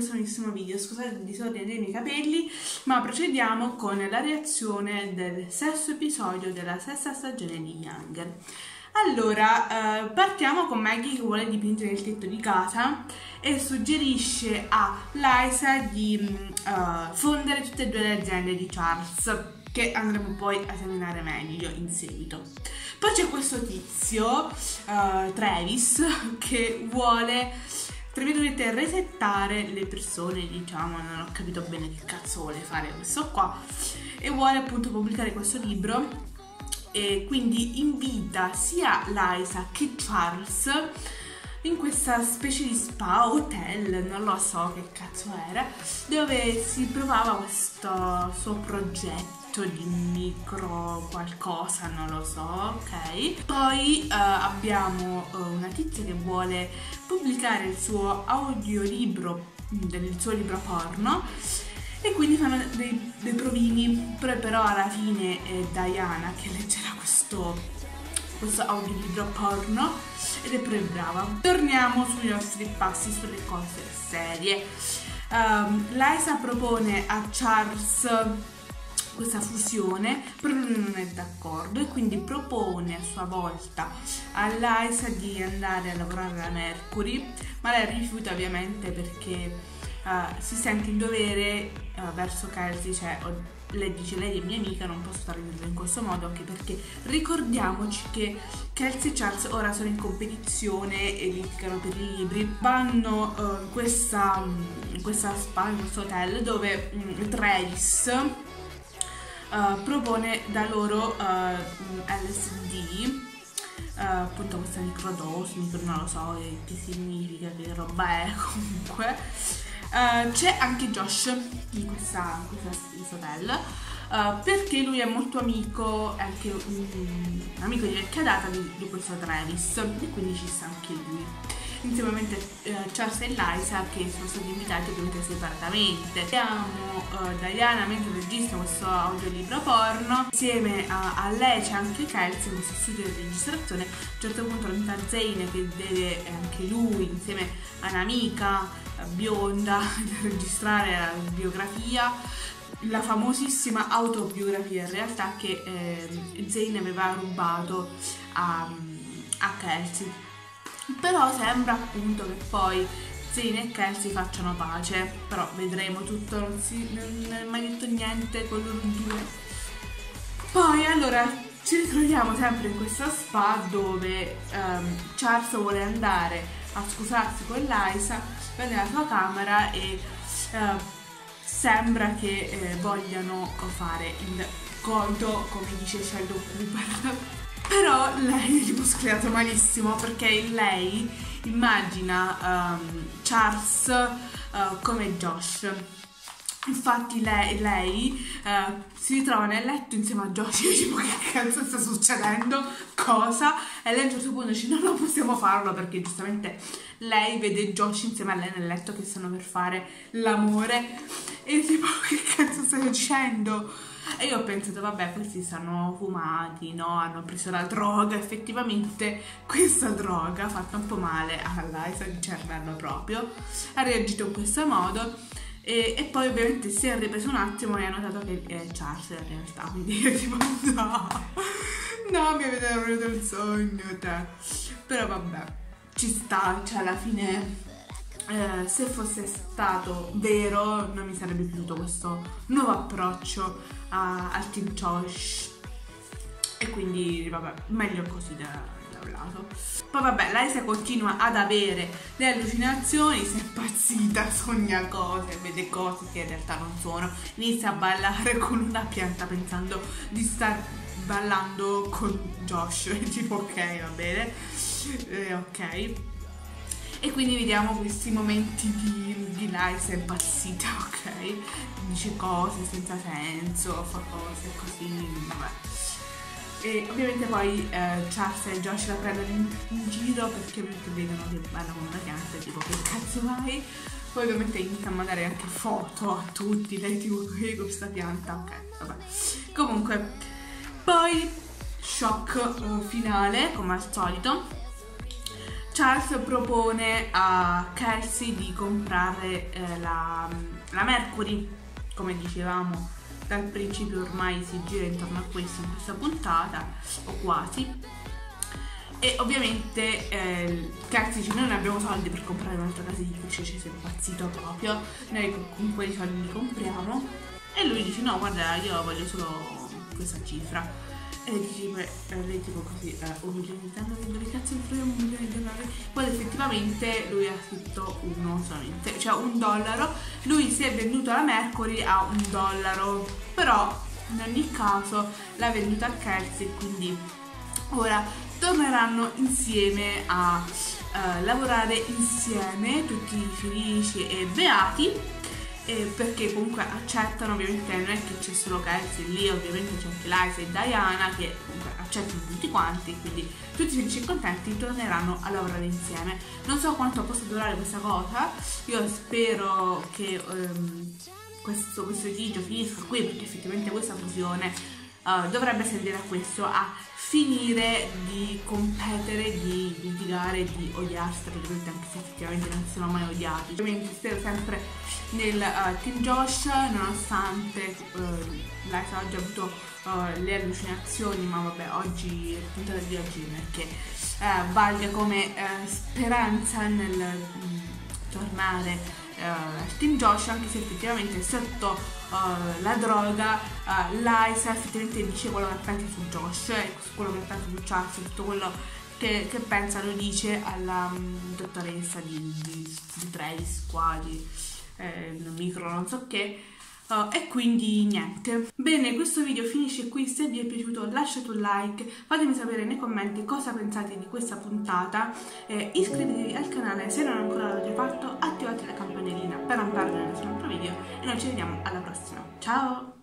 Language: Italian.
questo nuovissimo video. Scusate il disordine dei miei capelli, ma procediamo con la reazione del sesto episodio della sesta stagione di Younger. Allora, partiamo con Maggie che vuole dipingere il tetto di casa e suggerisce a Liza di fondere tutte e due le aziende di Charles, che andremo poi a esaminare meglio in seguito. Poi c'è questo tizio, Travis, che vuole, tra virgolette, resettare le persone, diciamo, non ho capito bene che cazzo vuole fare questo qua, e vuole appunto pubblicare questo libro, e quindi invita sia Liza che Charles in questa specie di spa, hotel, non lo so che cazzo era, dove si provava questo suo progetto di micro qualcosa, non lo so, ok? Poi abbiamo una tizia che vuole pubblicare il suo audiolibro, del suo libro porno, e quindi fanno dei provini, però alla fine è Diana che leggerà questo audiolibro porno ed è pure brava. Torniamo sui nostri passi, sulle cose serie. Liza propone a Charles questa fusione, però lui non è d'accordo e quindi propone a sua volta a Liza di andare a lavorare alla Mercury, ma lei rifiuta ovviamente perché si sente in dovere verso Kelsey, cioè lei dice: lei è mia amica, non posso tradirla in questo modo, anche perché ricordiamoci che Kelsey e Charles ora sono in competizione e litigano per i libri. Vanno in questa spa, in questo hotel, dove Travis propone da loro LSD, appunto questa microdosi, non lo so che significa, che roba è comunque. C'è anche Josh di questa hotel, perché lui è molto amico, è anche un amico di vecchia data di questo Travis, e quindi ci sta anche lui. Insieme a Charles e Liza, che sono stati invitati ovviamente separatamente. Vediamo Diana mentre registra questo audiolibro porno. Insieme a lei c'è anche Kelsey in questo studio di registrazione. A un certo punto entra Zane, che deve anche lui, insieme a un'amica bionda, registrare la biografia, la famosissima autobiografia in realtà che Zane aveva rubato a Kelsey. Però sembra appunto che poi Zane e Kelsey facciano pace, però vedremo tutto, non è mai detto niente con loro due. Poi allora ci ritroviamo sempre in questa spa dove Charles vuole andare a scusarsi con Liza, prende la sua camera e sembra che vogliano fare il coito, come dice Sheldon Cooper. Però lei è tipo sclerato malissimo, perché lei immagina Charles come Josh. Infatti lei si ritrova nel letto insieme a Josh e tipo: che cazzo sta succedendo? Cosa? E lei a un certo punto dice: no, non possiamo farlo, perché giustamente lei vede Josh insieme a lei nel letto che stanno per fare l'amore e tipo: che cazzo stai dicendo? E io ho pensato: vabbè, questi stanno fumati, no? Hanno preso la droga. Effettivamente questa droga ha fatto un po' male a Liza di cervello proprio, ha reagito in questo modo e poi ovviamente si è ripreso un attimo e ha notato che è Charles in realtà, quindi io tipo no, mi avete venuto il sogno te. Però vabbè, ci sta, cioè alla fine se fosse stato vero non mi sarebbe piaciuto questo nuovo approccio al team Josh, e quindi vabbè, meglio così da un lato. Poi vabbè, Liza continua ad avere delle allucinazioni, si è impazzita, sogna cose, vede cose che in realtà non sono, inizia a ballare con una pianta pensando di star ballando con Josh e tipo ok, va bene, ok. E quindi vediamo questi momenti di Liza impazzita, ok? Dice cose senza senso, fa cose così, vabbè. E ovviamente poi Charles e Josh la prendono in giro perché vedono che balla con una pianta, tipo: che cazzo vai? Poi ovviamente inizia a mandare anche foto a tutti, lei tipo: con questa pianta, ok, vabbè. Comunque, poi shock finale, come al solito. Charles propone a Kelsey di comprare la Mercury, come dicevamo dal principio, ormai si gira intorno a questo in questa puntata, o quasi. E ovviamente Kelsey dice: noi non abbiamo soldi per comprare un'altra casa editrice, ci sei impazzito proprio, noi con quei soldi li compriamo. E lui dice: no, guarda, io voglio solo questa cifra. E lei tipo così, un milione di dollari, dove cazzo mi frega un milione di dollari? Poi effettivamente lui ha scritto uno solamente, cioè $1. Lui si è venduto la Mercury a $1, però in ogni caso l'ha venduta a Kelsey, quindi ora torneranno insieme a lavorare insieme, tutti felici e beati. Perché comunque accettano, ovviamente non è che c'è solo Kelsey lì, ovviamente c'è anche Liza e Diana che comunque accettano tutti quanti, quindi tutti felici e contenti torneranno a lavorare insieme. Non so quanto possa durare questa cosa, io spero che questo litigio finisca qui, perché effettivamente questa fusione dovrebbe servire a questo, a finire di competere, di litigare, di odiarsi, praticamente, anche se effettivamente non si sono mai odiati. Ovviamente spero sempre nel team Josh, nonostante Liza oggi ha avuto le allucinazioni, ma vabbè, oggi, la puntata di oggi, perché valga come speranza nel tornare al team Josh, anche se effettivamente sotto la droga Liza effettivamente dice quello che pensa su Josh, quello che pensa su Charles, tutto quello che pensa lo dice alla dottoressa di Trace qua, di micro non so che, e quindi niente. Bene, questo video finisce qui. Se vi è piaciuto lasciate un like, fatemi sapere nei commenti cosa pensate di questa puntata, iscrivetevi al canale se non ancora l'avete fatto, attivate la campanellina per non perdere nessun altro video e noi ci vediamo alla prossima. Ciao!